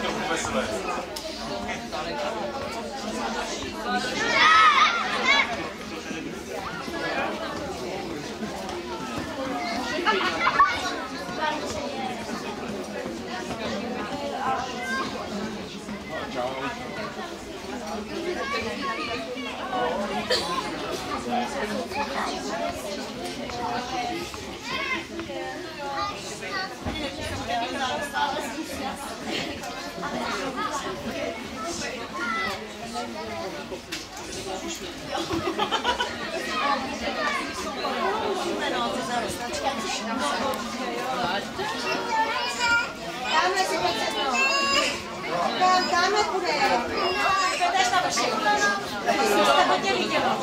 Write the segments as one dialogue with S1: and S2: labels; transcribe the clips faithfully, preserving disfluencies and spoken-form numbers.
S1: Dáme bude. To je tam všechno. Jste hodně viděla.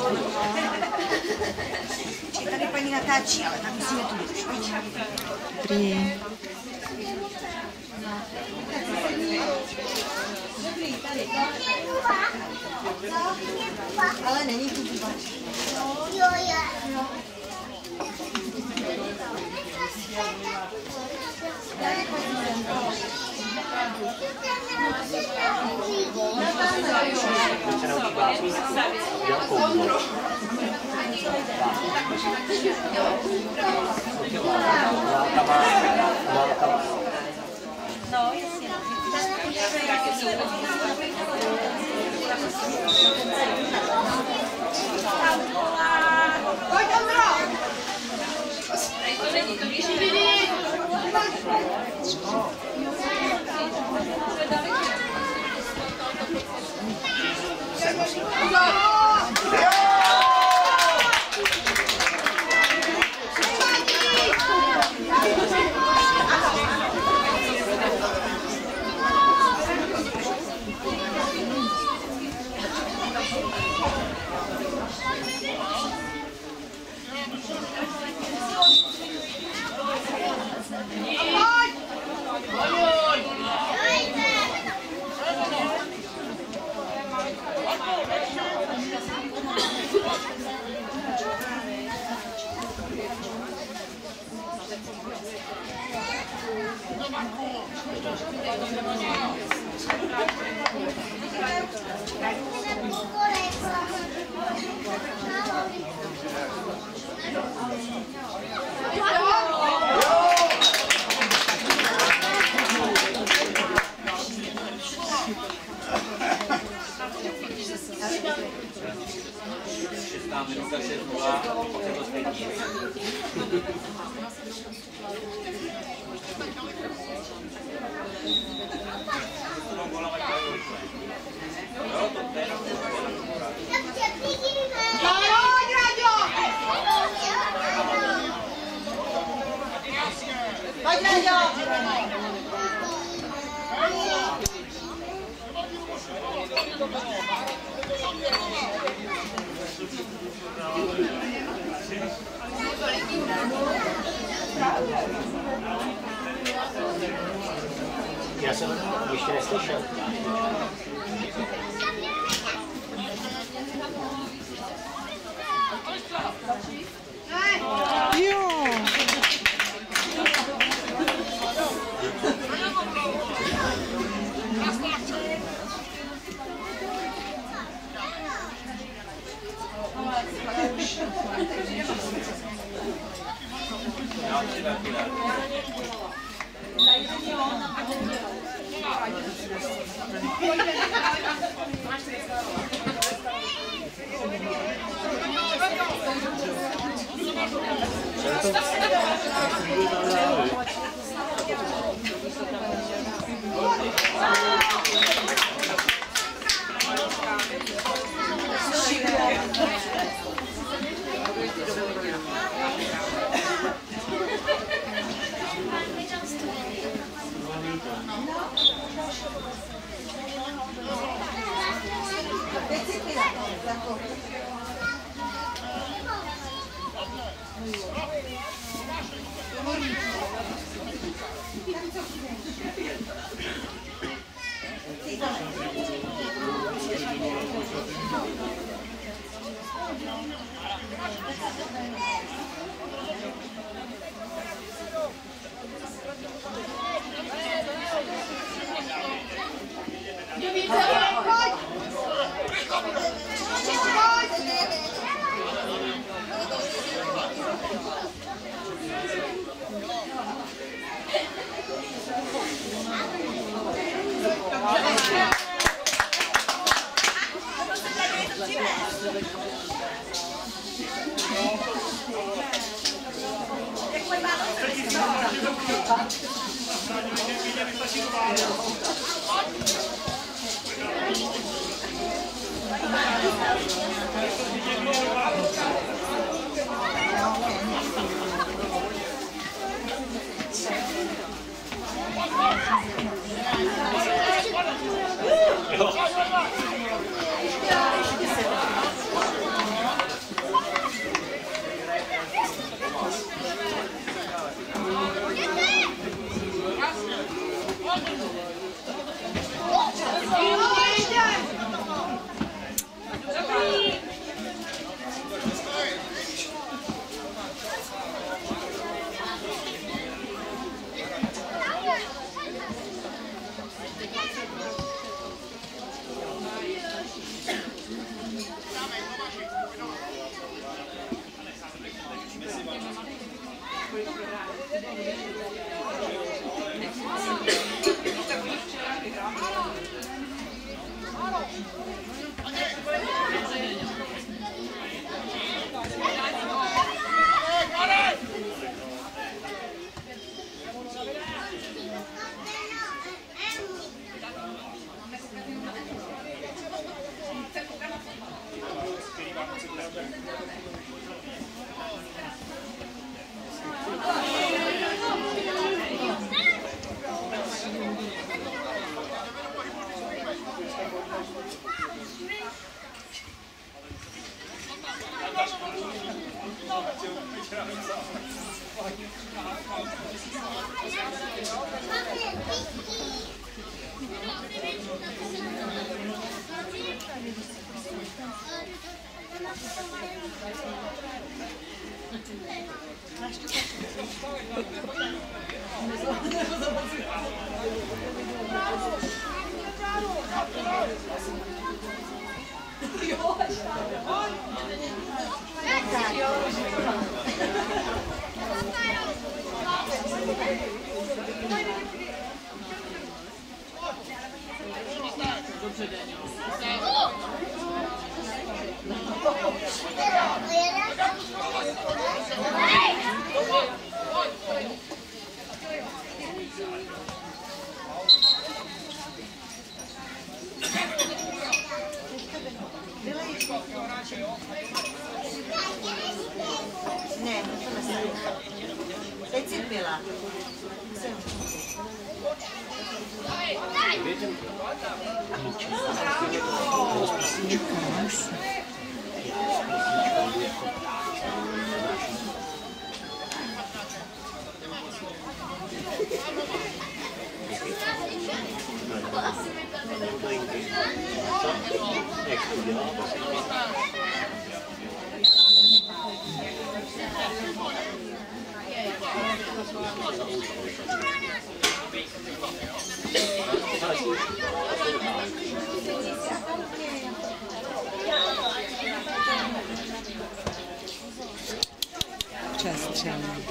S1: Tady paní natáčí, ale tam musíme tu být.
S2: Dobrý.
S1: Dobrý, tady. Ale není tu bubač. Jo, jo. No, jasně. Pojď, Ondro!
S3: Já jsem ještě neslyšel.
S2: Jo.
S1: Ne, to nesmí. Teď si pila.
S2: Přestřelný.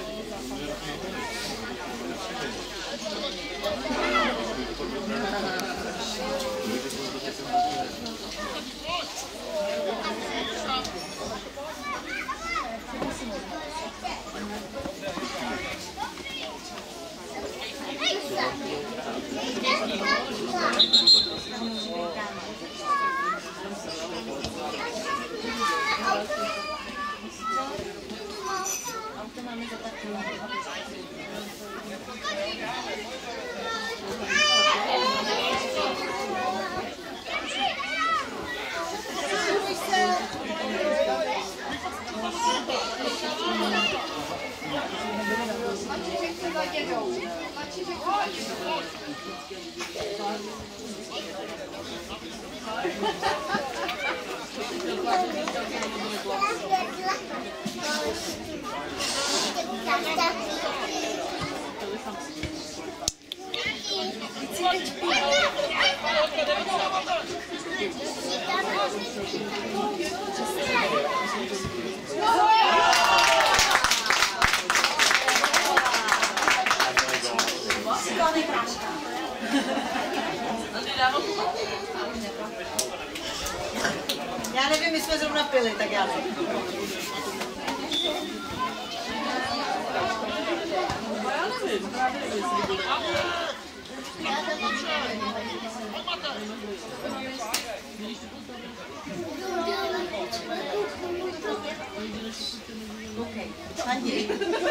S1: Thank you. byli, tak já si.
S4: Já nevím, já nevím, jestli byli.
S1: Okay, Sandy.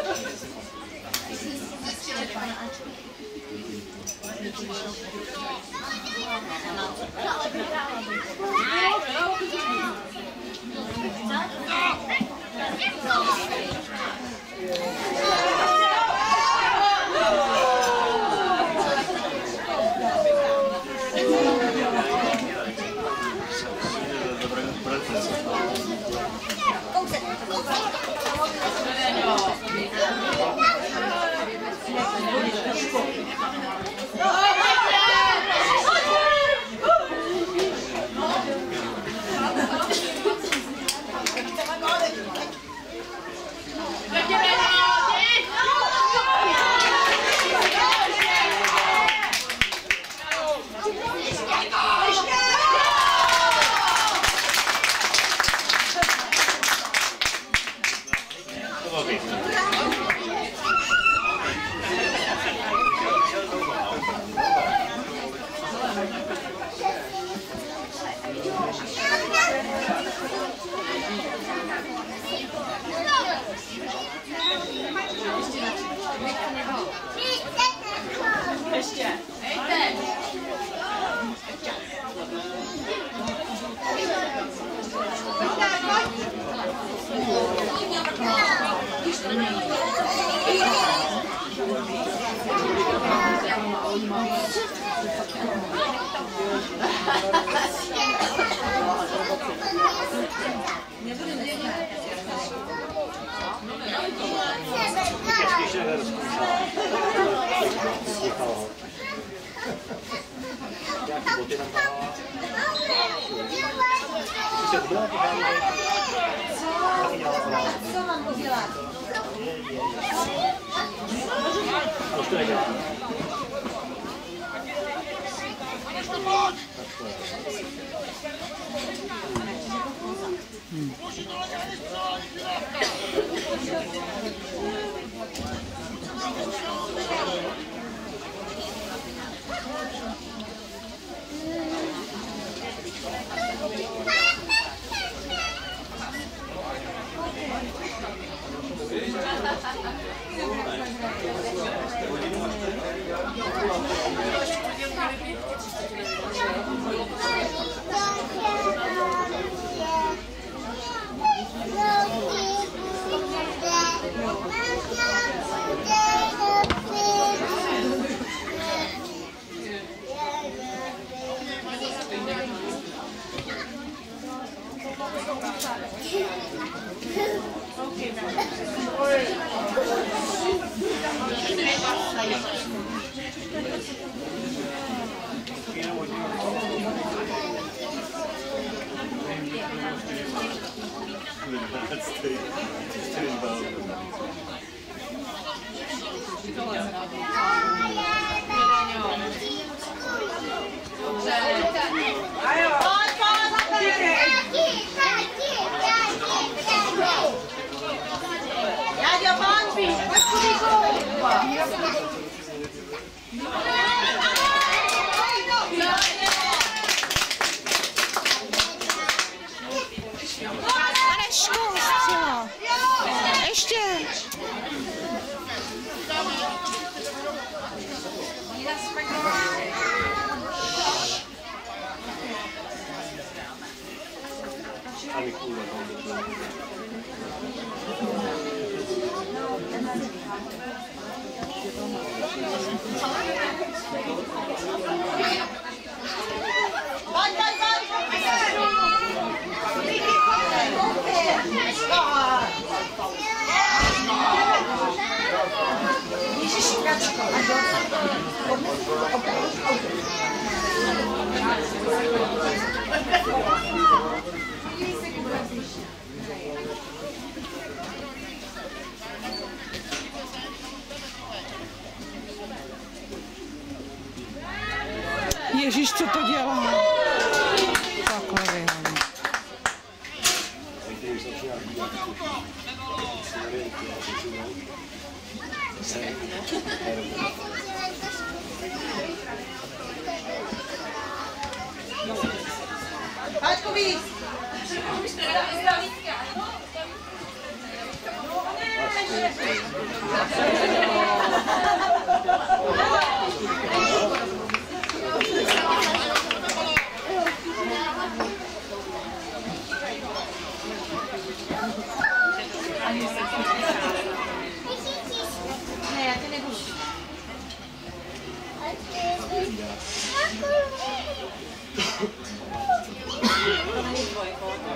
S5: Ještě. Hejte.
S1: Co mám udělat?
S2: Hmm. Ježíš, co to dělá? Takhle vyhodí.
S1: Páčku víc! Ne, já tě nebudu. To není tvoje,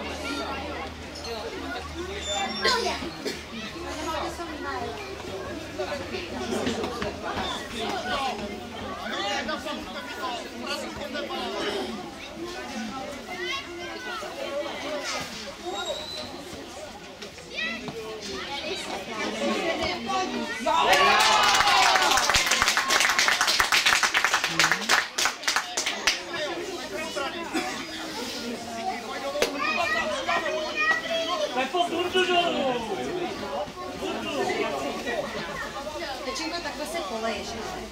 S1: Tečinko, takhle se poleješ.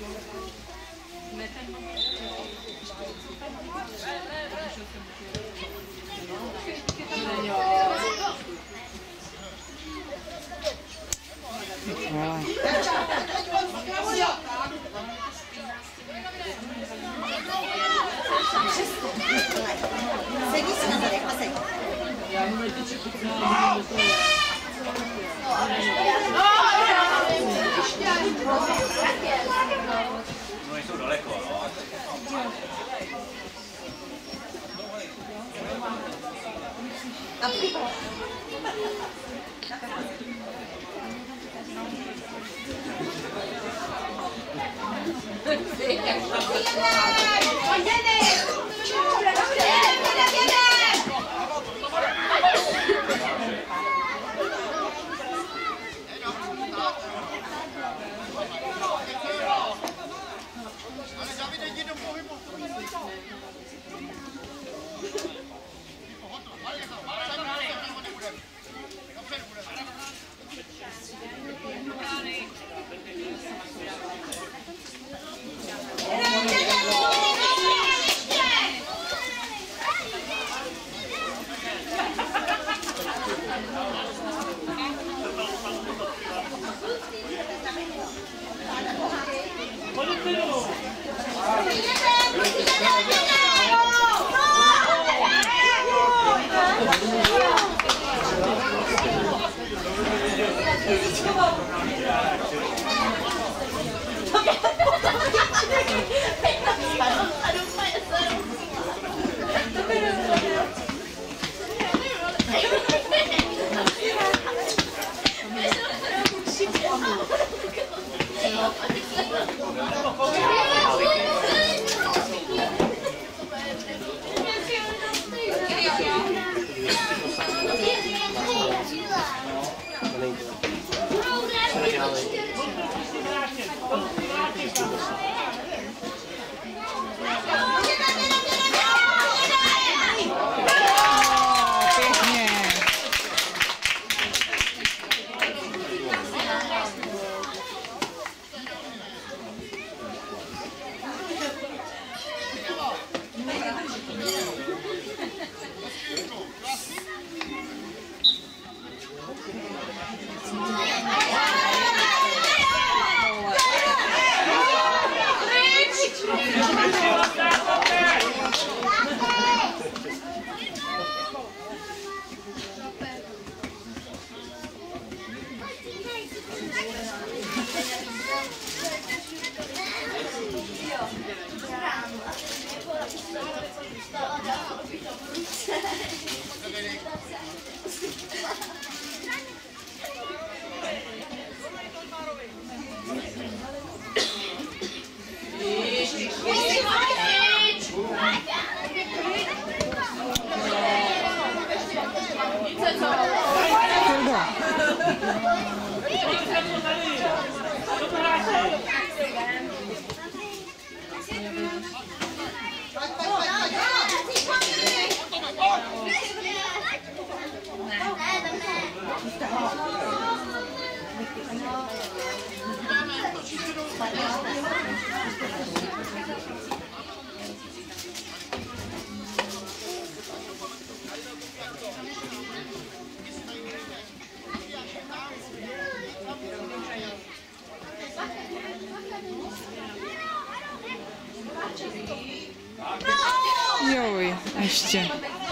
S1: Sedni si na zadek a sedni.
S3: No, jsou daleko, no.
S1: Ne,
S2: Ještě.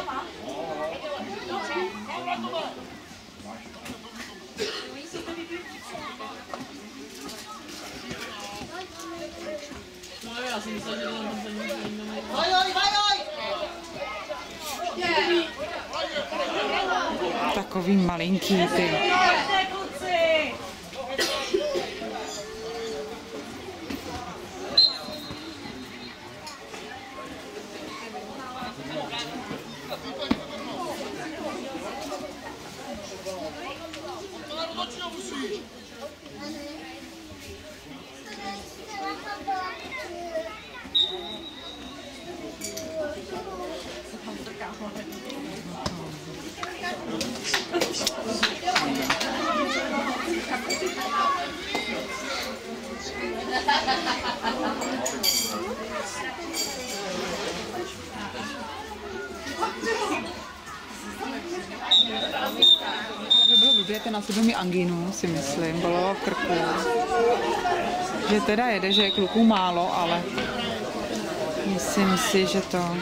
S4: No já si myslím, že tam ten nemá.
S1: Vajoj, vajoj!
S2: Takový malinký ty. By bylo blbě, ten na sebe mi angínu, si myslím, bolelo v krku. Že teda jede, že je kluků málo, ale myslím si, že to...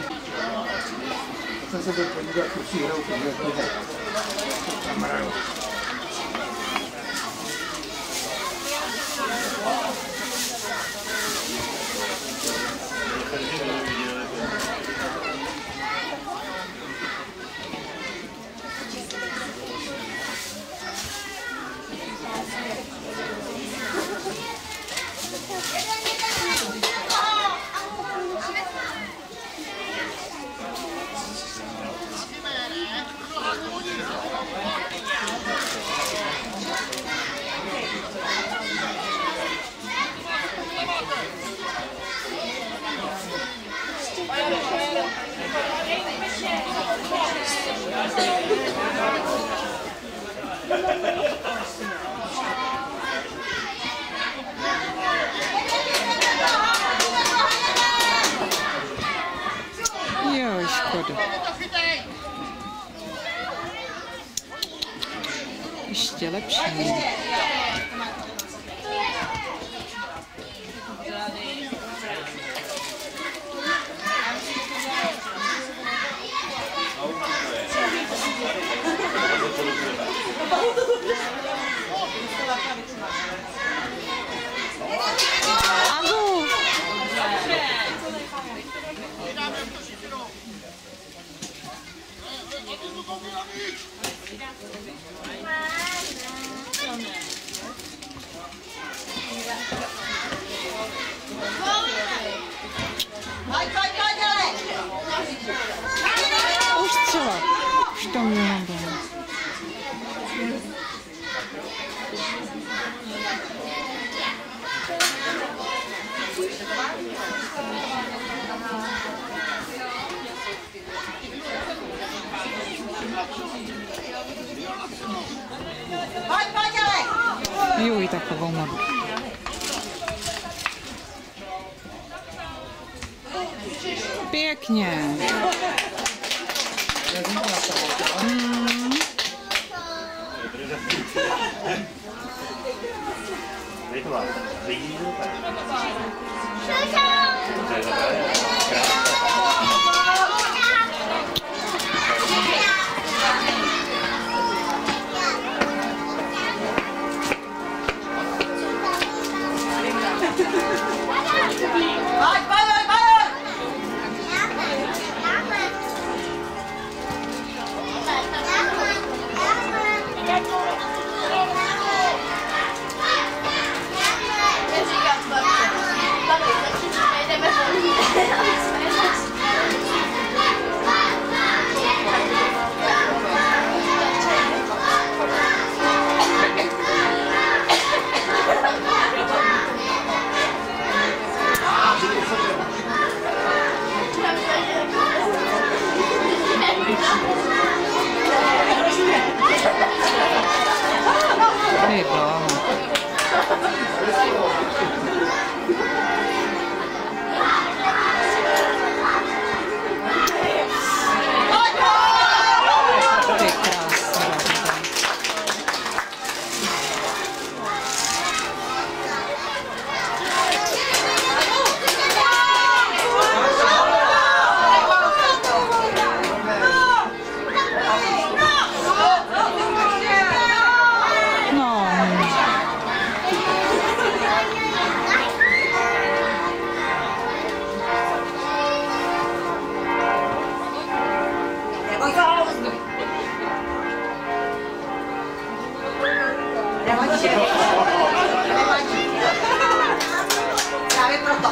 S2: Jo, škoda. Ještě lepší. Agu!
S1: Pojď, pojď, pojď, ale!
S2: Už třeba. Už to mělo být.
S1: Pojď, pojď, ale!
S2: Juj, takovou modu. Pěkně. Hmm.
S1: Pojď, pojď, pojď!
S5: Neříkám, babi, babi, začít, jdeme volně.
S1: Nevadí. Právě proto.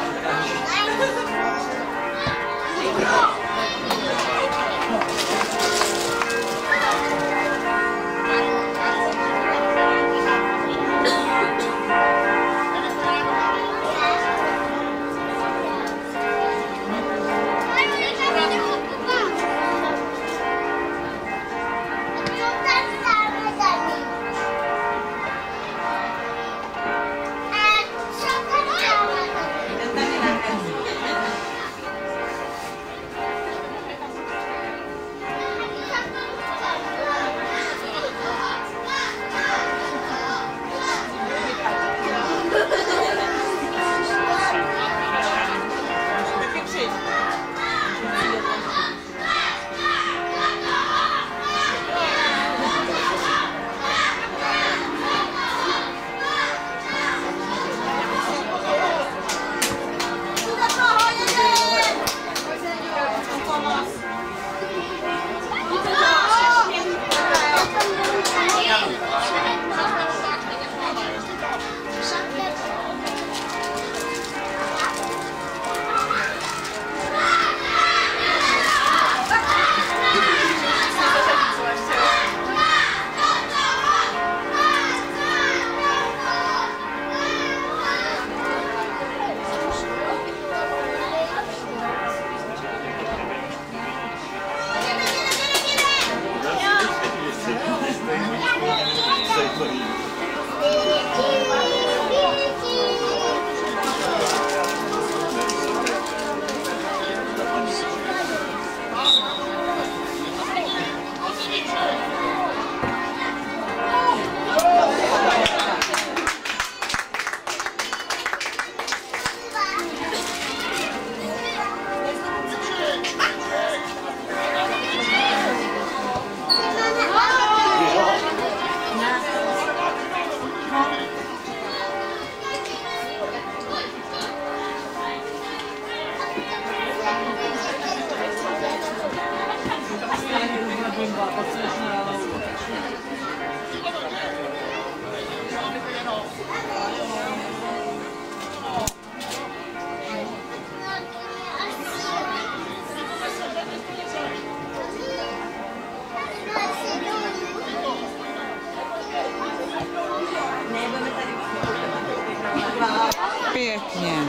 S2: Pěkně.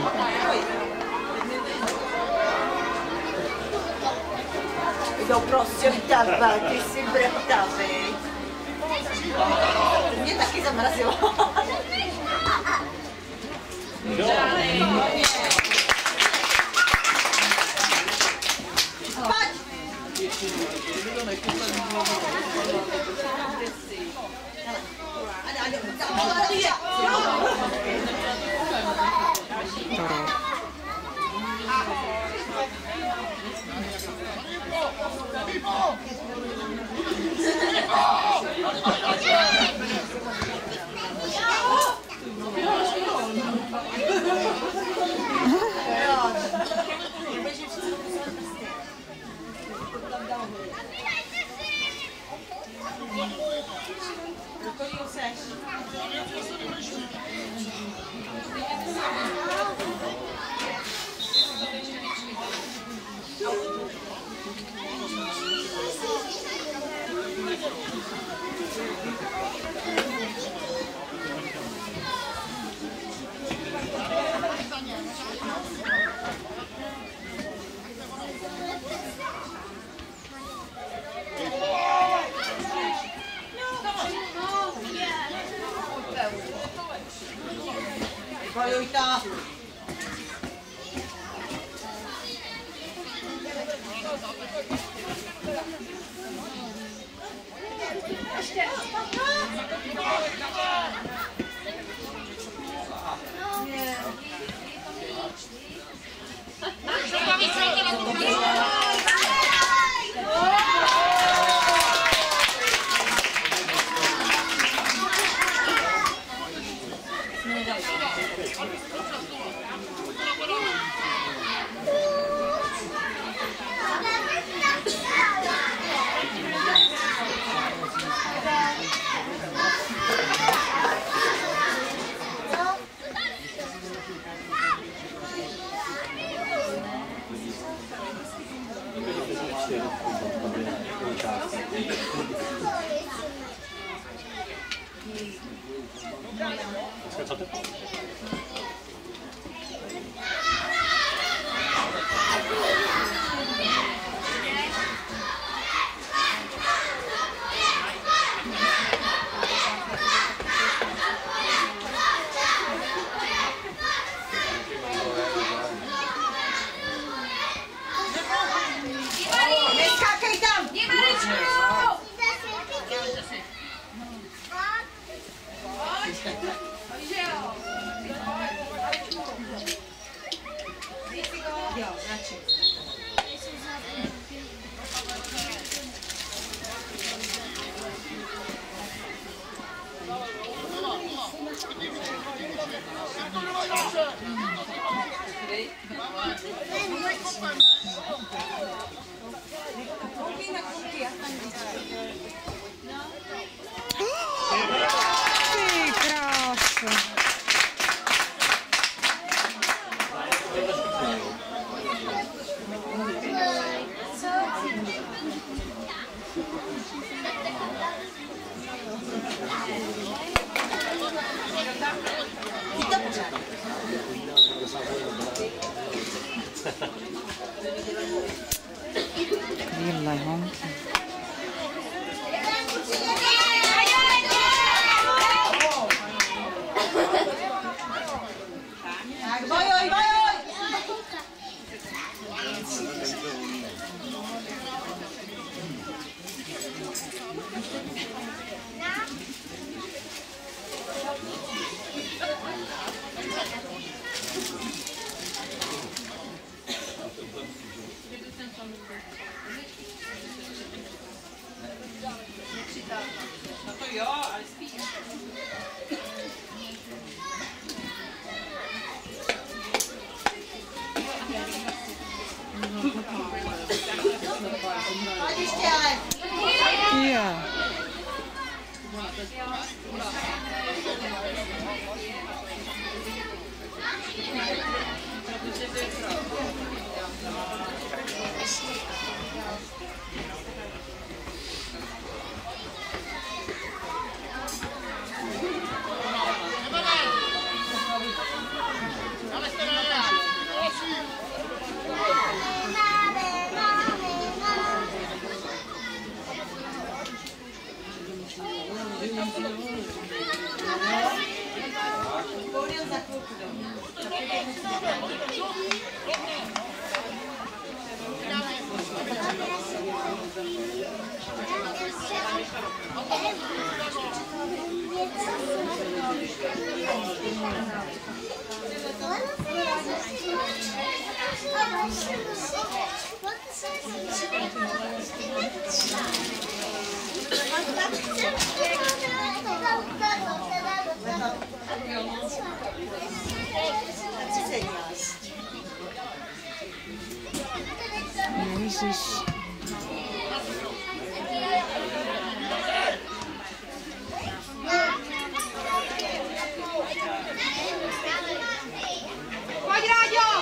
S1: Jo, prostě tebe, ty jsi brtavý. Mě taky zamrazilo. Vojta. Ještě.
S3: Co to?
S1: Neskákej tam! Jo, radši.
S2: Ty krása. Skvělé honky.
S1: Tak, bojoj, bojoj! Pojď ještě, ale.
S2: Jo.
S1: Půjdem za chvilku domů.
S2: Ježiš.
S1: Pojď, Ráďo!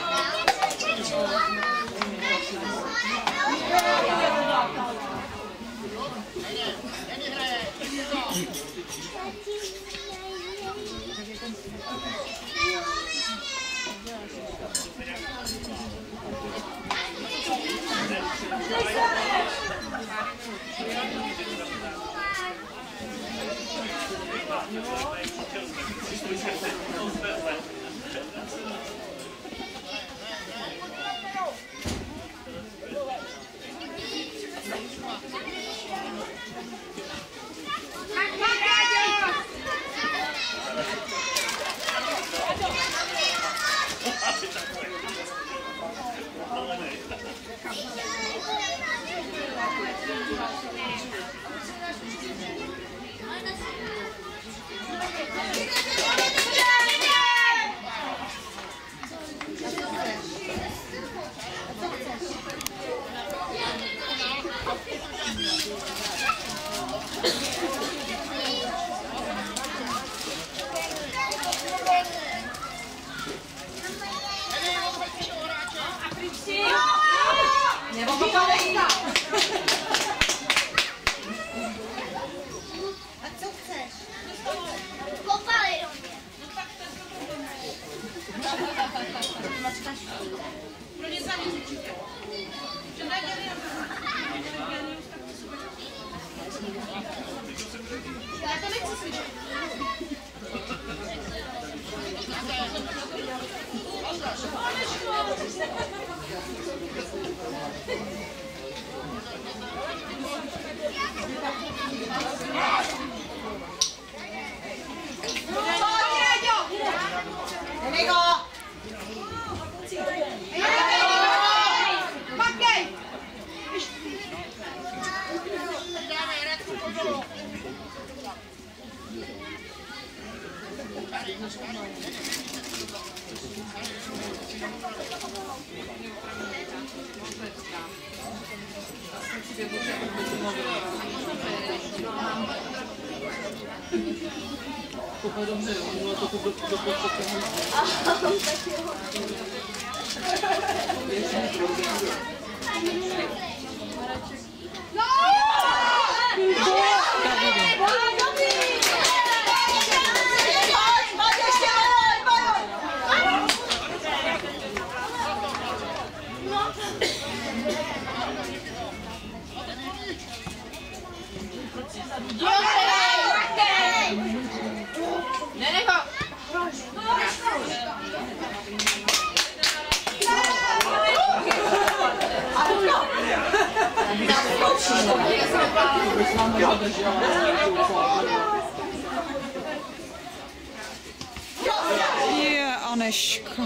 S2: Je, Aneška.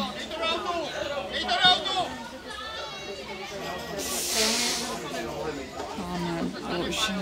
S2: Pane bože.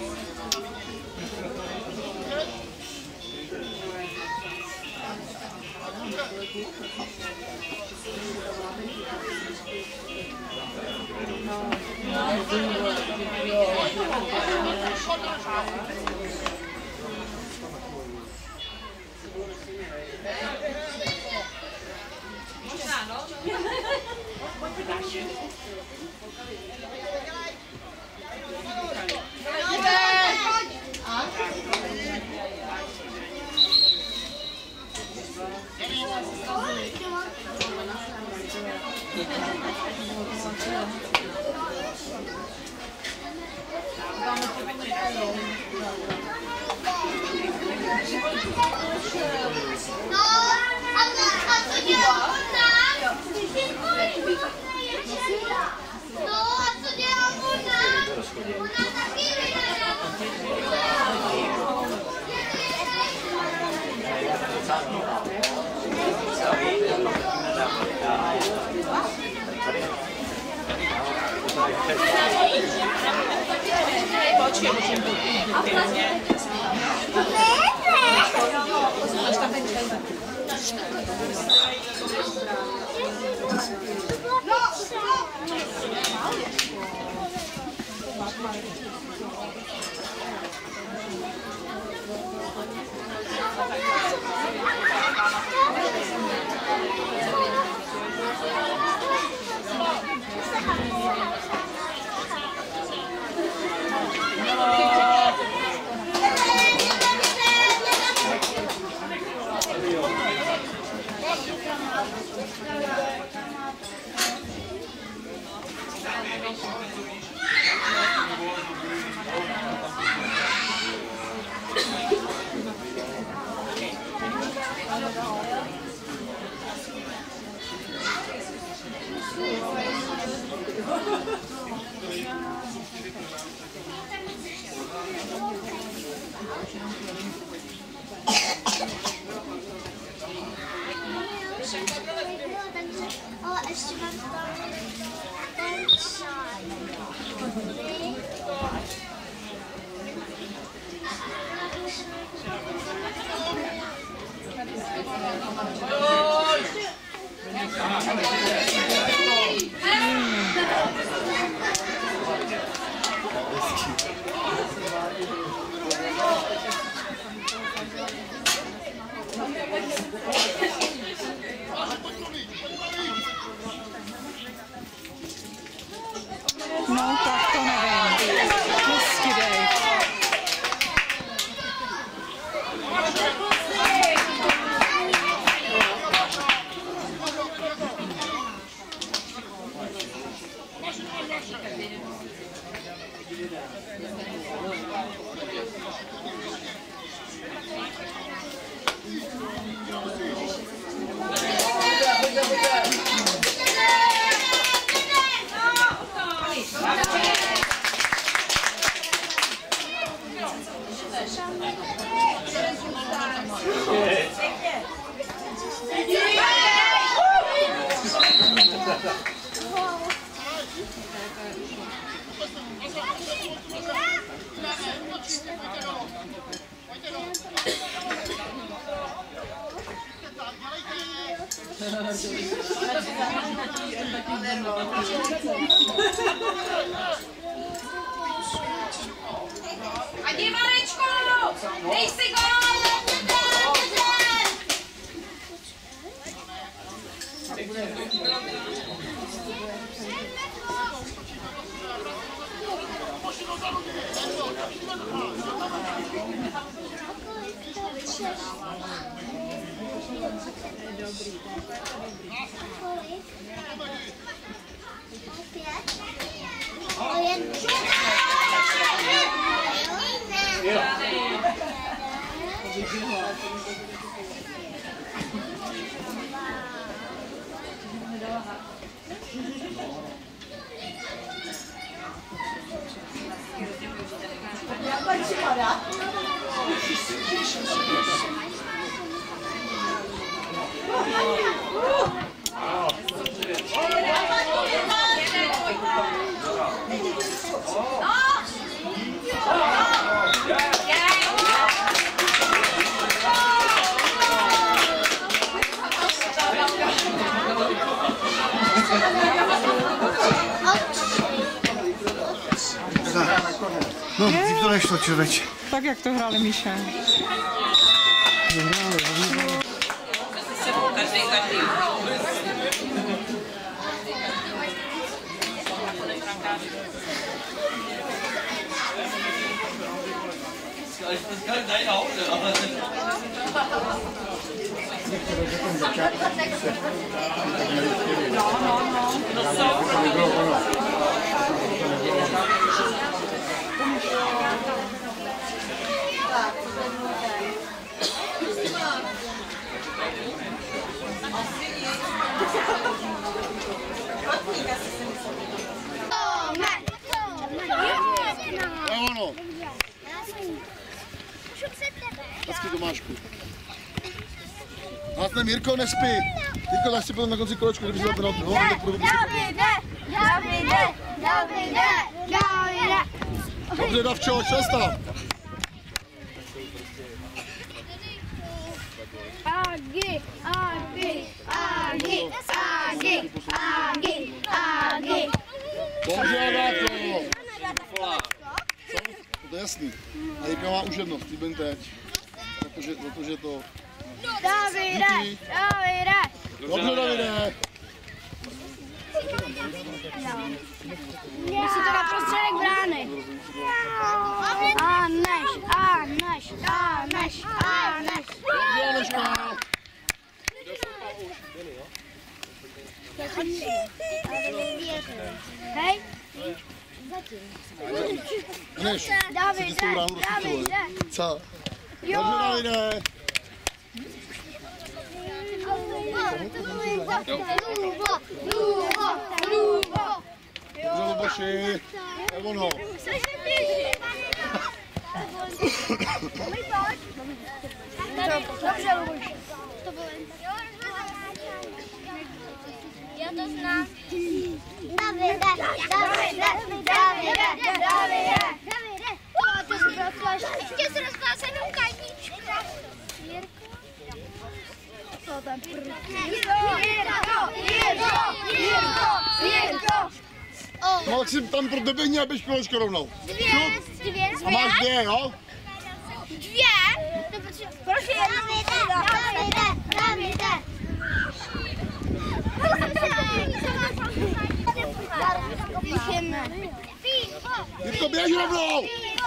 S6: Ale ještě mám tam ten čaj.
S2: No, tak to nevím. Hezky dej.
S5: A Divanečko, dej si gól!
S7: No, dřív to nešlo, člověče.
S2: Tak jak to hráli Míše?
S5: Každý, každý.
S7: Ano. Hezky Tomášku. Hlasnem Jirko, nespí. Jirko, zase potom na konci kolečku, kdyby se to na hlavně tak budu. Dobře, Davčo, čas tam.
S6: Agi, agi, agi, agi, agi, agi.
S7: Dobře, Agáto. To je jasný. A Jirka má už jedno, Steven teď. Protože, protože to...
S6: Davide, Davide.
S7: Dobře, Davide.
S6: Jestli to na prostředek brány. A než, a než, a než, a než.
S7: Dobře, Aneška.
S6: Hej.
S7: Aneš,
S6: Davide,
S7: jsi s tou ránu rozsvítilo,
S6: Davide.
S7: co?
S6: Jo.
S7: Dobře, Davide.
S6: Lubo, Lubo, Lubo.
S7: Dobře, Luboši. Je ono.
S6: Dobře, Luboši. Já to znám. Davide, Davide, Davide, Davide. To si rozkláš. Ještě se rozkláš jenom kajnička. Co tam prv? Jirko, Jirko, Jirko, Jirko.
S7: Maxim, tam pro tebe ní, abys kolečko rovnou.
S6: Dvě, dvě.
S7: A máš dvě, jo?
S6: Dvě? Proč je Davide, Davide, Davide.
S7: Jirko, běž rovnou!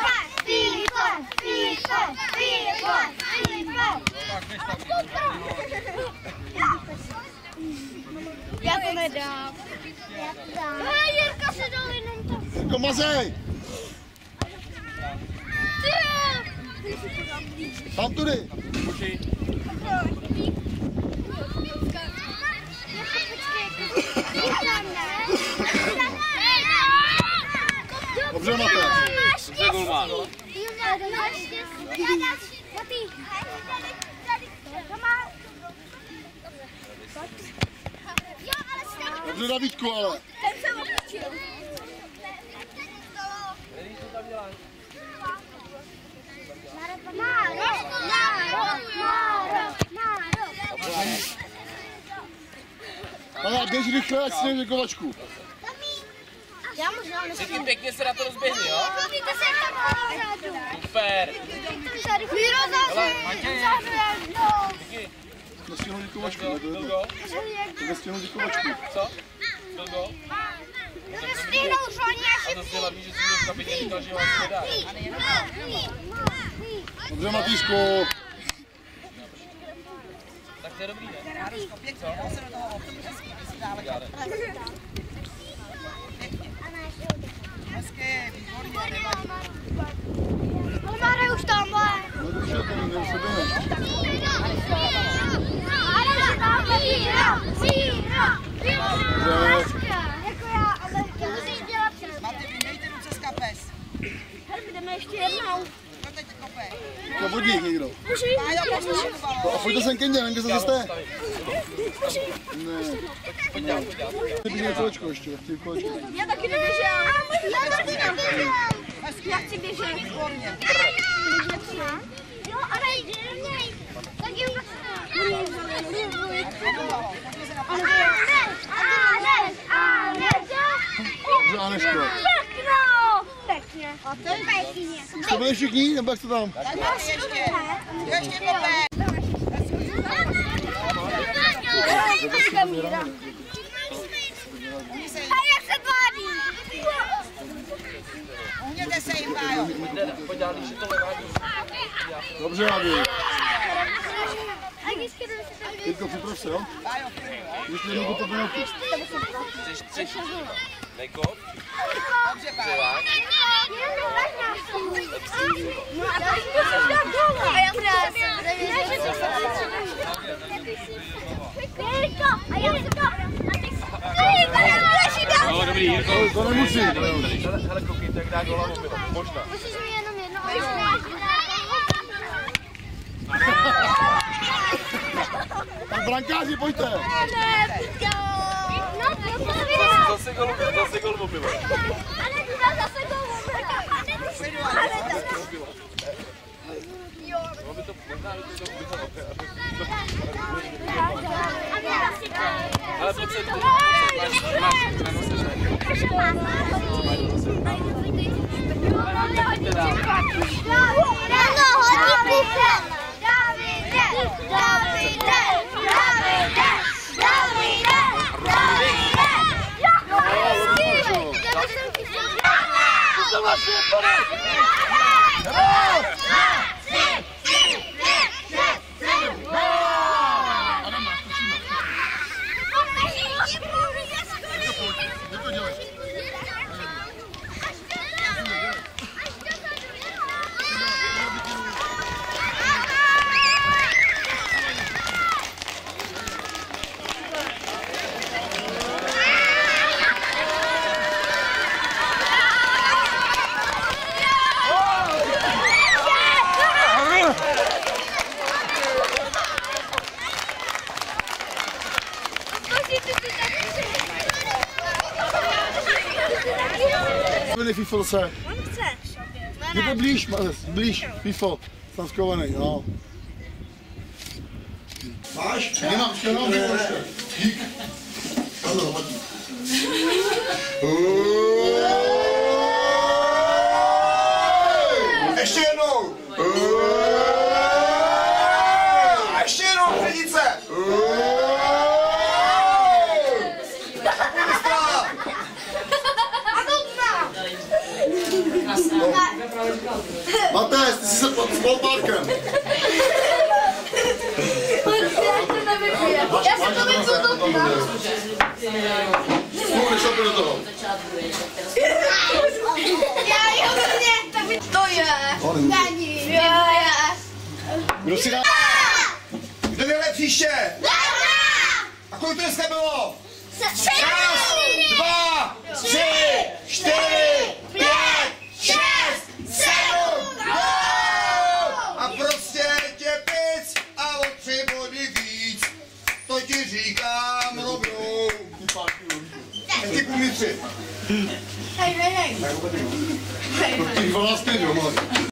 S6: Já to nedám. Já to dám. Jirka se dal jenom to.
S7: Jirko, mazej! Tam tudy! Dobře, Matej.
S3: Dobře, golman.
S7: Dobře, Davídku, ale.
S6: Ten se otočil. Máro, Máro, Máro, Máro.
S7: běž rychle, ať si nejdeš kovačku.
S6: Já možná
S8: Ty pěkně se na to rozběhni, jo?
S6: Vidíte se tam vzadu.
S8: Super.
S6: Míro zase.
S7: Nestěhnuj kovačku, ne to je
S8: Bilgo?
S7: to. Nestěhnuj kovačku.
S8: Co? Bilgo?
S6: Nestihnou, že oni
S8: A to si hlavní, že jsi mi v kabině říkal, že vás nedá.
S7: Dobře, Matýško.
S8: Tak to je dobrý, ne?
S6: Mára už tam má.
S7: No dobře, to nejde se během.
S6: Jako já, ale musíš dělat přes.
S9: Máte, vyndejte ruce z kapes.
S6: Hele, jdeme ještě jednou.
S9: Kdo teď kope?
S7: To vodník někdo.
S9: Pájo, poslušuju
S7: No a pojďte sem ke mně, nevím, kde zase jste. Ne, ne. Neběžím kolečko ještě, chci kolečko.
S6: Já taky neběžel. Já taky neběžel. Já chci běžet. Jo, ale jdej. Tak jim to
S7: Dobře, Aneško.
S6: Pěkno. Pěkně. A to je pěkně.
S7: Jste byli všichni, nebo jak jste tam?
S9: ještě. Ještě kope.
S6: A jak se tváří?
S9: Uhněte se jim, Pájo.
S8: Pojď dál, když je to levání.
S7: Dobře, Adi. Jirko, připrav se, jo? Ještě jednou to penaltu.
S8: Chceš, chceš, Nejko?
S9: Dobře, Pájo.
S8: No, dobrý, Jirko.
S7: To nemusí.
S8: Hele, koukejte, jak dá gola mobil. Možná.
S6: Musíš mi jenom jedno.
S7: Tak brankáři, pojďte.
S8: Zase gol, zase gol mobil.
S6: Ale tu zase gol mobil.
S8: Aby to možná, aby to ubylo. Ale pojď se, pojď se, máš na nose, že?
S6: Ráno, hodí půlkem. Davide, Davide, Davide, Davide, Davide. Jako hezky.
S7: To vaše, pane. FIFO se. Jděte blíž, blíž, FIFO. Jsem skovaný, no. Máš? Nemám, ještě nemám FIFO ještě. Dík. Ano, hodí. Ještě jednou. Ještě jednou, přednice. Matej, ty jsi se pod spolupárkem.
S6: Já jsem to vypnu do toho.
S7: Spolu nešlape do toho.
S6: Já jo, mě, tak mi to je. Není, jo, je.
S7: Kdo si dá? Kdo vyhraje příště? A kolik to dneska bylo? Raz, dva, tři, čtyři, pět, šest, sedm, a prostě tě pic a o tři body víc. To ti říkám rovnou. Ty půl tři.
S6: Hej, hej, hej.
S7: To těch dvanáct jo,